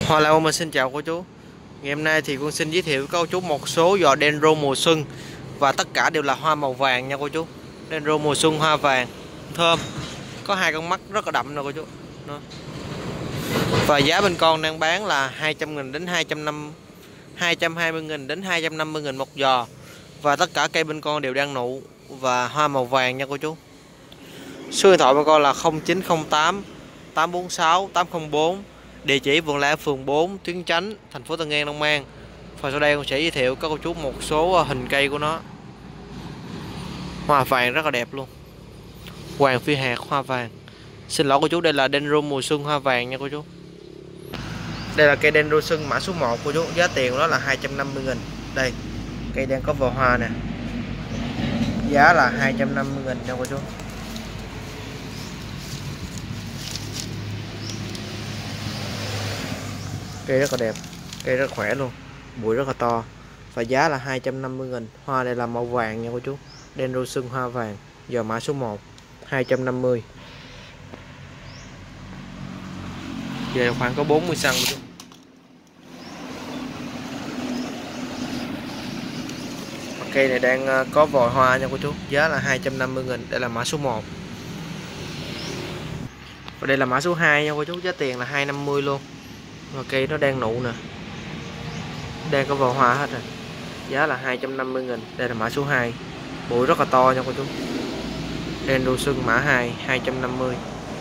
Hoa Lan mình xin chào cô chú. Ngày hôm nay thì con xin giới thiệu với cô chú một số giò Dendro mùa xuân và tất cả đều là hoa màu vàng nha cô chú. Dendro mùa xuân hoa vàng, thơm, có hai con mắt rất là đậm nè cô chú. Đó. Và giá bên con đang bán là 200.000 đến 220.000 đến 250.000 một giò. Và tất cả cây bên con đều đang nụ và hoa màu vàng nha cô chú. Số điện thoại bên con là 0908 846 804. Địa chỉ Vườn Lan phường 4, Tuyến Chánh, thành phố Tân An, Long An. Và sau đây con sẽ giới thiệu các cô chú một số hình cây của nó. Hoa vàng rất là đẹp luôn. Hoàng phi hạt hoa vàng. Xin lỗi cô chú, đây là Dendro mùa xuân hoa vàng nha cô chú. Đây là cây Dendro xuân mã số 1 cô chú, giá tiền của nó là 250.000. Đây, cây đang có vỏ hoa nè. Giá là 250.000 nha cô chú. Cây rất là đẹp, cây rất khỏe luôn, bụi rất là to. Và giá là 250.000. Hoa đây là màu vàng nha cô chú. Dendro xuân hoa vàng, giò mã số 1, 250. Về khoảng có 40 cm cô chú. Cây này đang có vòi hoa nha cô chú. Giá là 250.000. Đây là mã số 1. Và đây là mã số 2 nha cô chú. Giá tiền là 250 luôn. Và cây nó đang nụ nè, đang có vòi hoa hết rồi. Giá là 250.000. Đây là mã số 2. Bụi rất là to nha cô chú. Dendro xuân mã 2, 250.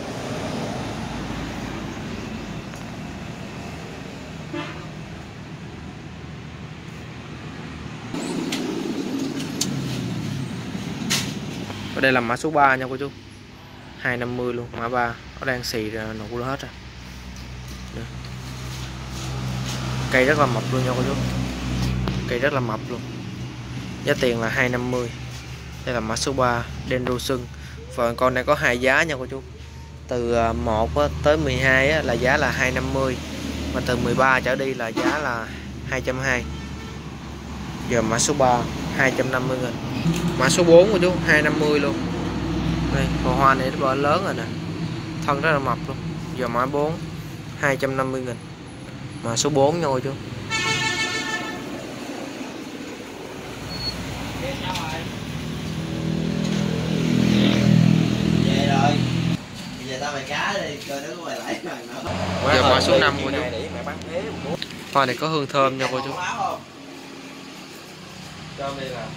Và đây là mã số 3 nha cô chú. 250 luôn, mã 3. Nó đang xì ra nụ hết rồi. Cây rất là mập luôn nha cô chú. Cây rất là mập luôn. Giá tiền là 250. Đây là mã số 3 Dendro xuân. Và con này có hai giá nha cô chú. Từ 1 tới 12 là giá là 250. Và từ 13 trở đi là giá là 220. Giờ mã số 3 250.000. Mã số 4 cô chú 250 luôn. Đây, màu hoa này nó lớn rồi nè. Thân rất là mập luôn. Giờ mã 4 250.000. Mã số 4 nha cô chú. Về rồi. Bây giờ tao mày cá đi, coi nó có mày lấy mày nữa. Giờ mã số 5 cô chú. Hoa này có hương thơm nha cô chú. Cho mày là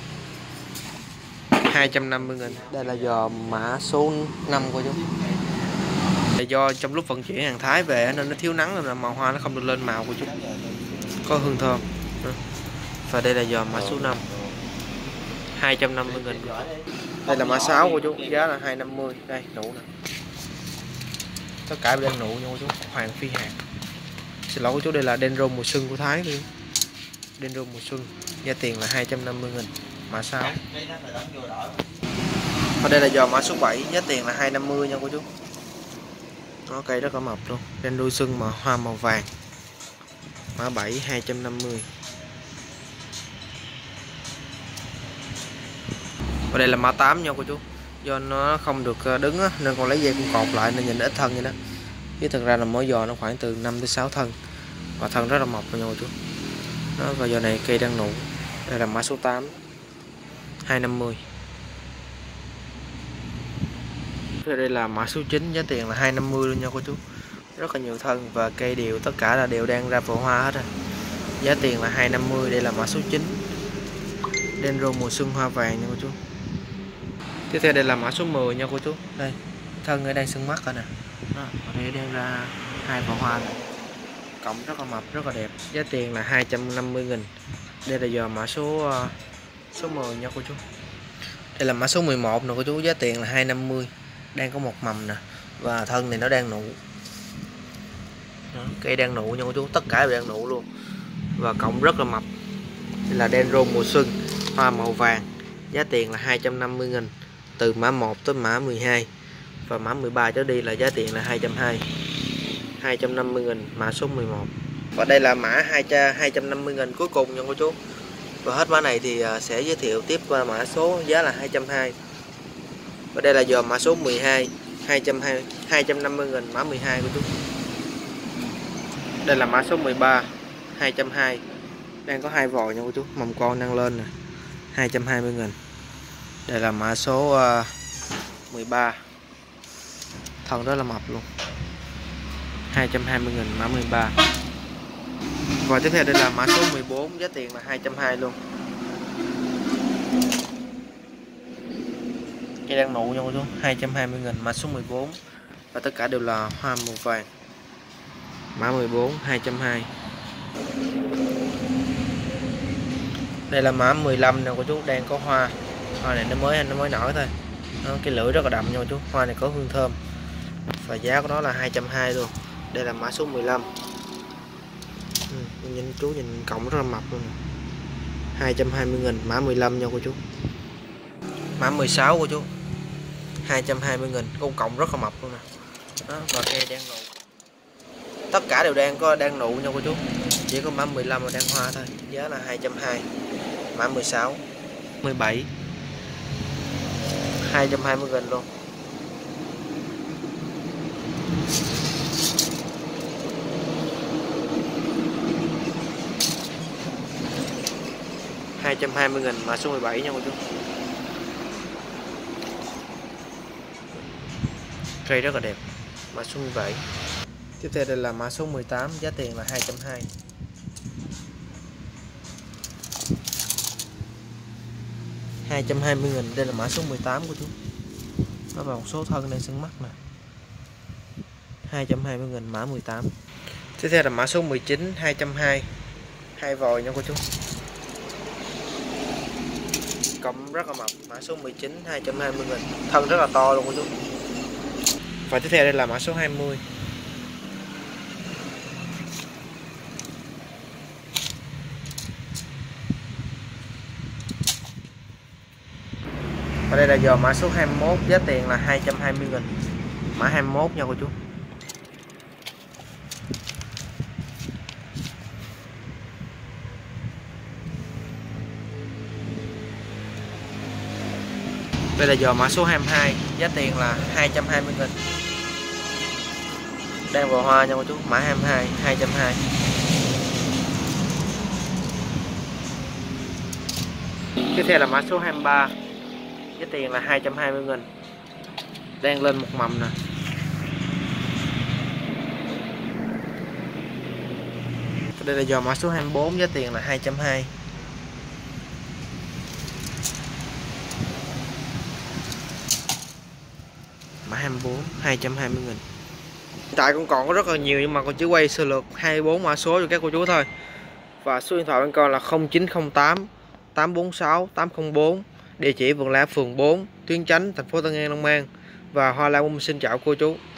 250.000. Đây là giò mã số 5 cô chú. Là do trong lúc vận chuyển hàng Thái về nên nó thiếu nắng nên là màu hoa nó không được lên màu của chú. Có hương thơm. Và đây là giò mã số 5, 250.000. Đây là mã 6 của chú, giá là 250. Đây nụ nè. Tất cả đang nụ nha cô chú. Hoàng phi hạt. Xin lỗi cô chú, đây là Dendro mùa xuân của Thái luôn. Dendro mùa xuân, giá tiền là 250.000. Mã 6. Và đây là giò mã số 7, giá tiền là 250 nha cô chú. Nó cây rất là mập luôn. Dendro xuân mà hoa màu vàng. Mã 7 250. Và đây là mã 8 nha cô chú. Do nó không được đứng á, nên con lấy dây con cột lại nên nhìn ít thân vậy đó. Chứ thực ra là mỗi giò nó khoảng từ 5 tới 6 thân. Và thân rất là mập nha cô chú. Đó, và giò này cây đang nụ. Đây là mã số 8 250. Đây là mã số 9, giá tiền là 250 luôn nha cô chú. Rất là nhiều thân và cây đều tất cả là đều đang ra vỏ hoa hết rồi. Giá tiền là 250. Đây là mã số 9 Dendro mùa xuân hoa vàng nha cô chú. Tiếp theo đây là mã số 10 nha cô chú. Đây, thân ở đây sưng mắt rồi nè. Đó, ở đây đang ra hai vỏ hoa này. Cọng rất là mập, rất là đẹp. Giá tiền là 250.000. Đây là giò mã số 10 nha cô chú. Đây là mã số 11 nè cô chú, giá tiền là 250. Đang có một mầm nè. Và thân này nó đang nụ. Đó, cây đang nụ nha cô chú, tất cả đều đang nụ luôn. Và cọng rất là mập. Đây là Dendro mùa xuân, hoa màu vàng. Giá tiền là 250.000. Từ mã 1 tới mã 12. Và mã 13 trở đi là giá tiền là 220. 250.000 mã số 11. Và đây là mã 250.000 cuối cùng nha cô chú. Và hết mã này thì sẽ giới thiệu tiếp qua mã số giá là 220. Và đây là giò mã số 12 250.000 mã 12 của chú. Đây là mã số 13 220, đang có 2 vòi nha cô chú, mầm con đang lên nè, 220.000. Đây là mã số 13, thân rất là mập luôn, 220.000 mã 13. Và tiếp theo đây là mã số 14, giá tiền là 220 luôn. Cây đang nụ nha cô chú, 220.000 mã số 14. Và tất cả đều là hoa màu vàng. Mã 14 220. Đây là mã 15 nè cô chú, đang có hoa. Hoa này nó mới nở thôi. Cái lưỡi rất là đậm nha cô chú. Hoa này có hương thơm. Và giá của nó là 220 luôn. Đây là mã số 15. Nhìn chú nhìn cọng rất là mập luôn. 220.000 mã 15 nha cô chú. Mã 16 cô chú. 220.000, con cọng rất là mập luôn nè. Đó, và cây đang nụ. Tất cả đều đang nụ nha cô chú. Chỉ có mã 15 là đang hoa thôi. Giá là 220. Mã 16, 17, 220.000 luôn. $220.000 mã số 17 nha cô chú. Cây rất là đẹp. Mã số 17. Tiếp theo đây là mã số 18, giá tiền là 220. $220.000, đây là mã số 18 của chú. Nó vào một số thân đang sưng mắt nè. 220.000 mã 18. Tiếp theo là mã số 19, 220. 2 vòi nha cô chú. Cọng rất là mập, mã số 19, 220.000. Thân rất là to luôn cô chú. Và tiếp theo đây là mã số 20. Và đây là giò mã số 21, giá tiền là 220.000. Mã 21 nha cô chú. Đây là giò mã số 22, giá tiền là 220.000. Đang vào hoa nha cô chú, mã 22, 220. Tiếp theo là mã số 23, giá tiền là 220.000. Đang lên một mầm nè. Đây là giò mã số 24, giá tiền là 220. Mã 24, 220.000. Hiện tại cũng còn có rất là nhiều nhưng mà con chỉ quay sơ lược 24 mã số cho các cô chú thôi. Và số điện thoại bên con là 0908 846 804. Địa chỉ Vườn La phường 4, Tuyến Chánh, thành phố Tân An, Long An. Và Hoa Lan xin chào cô chú.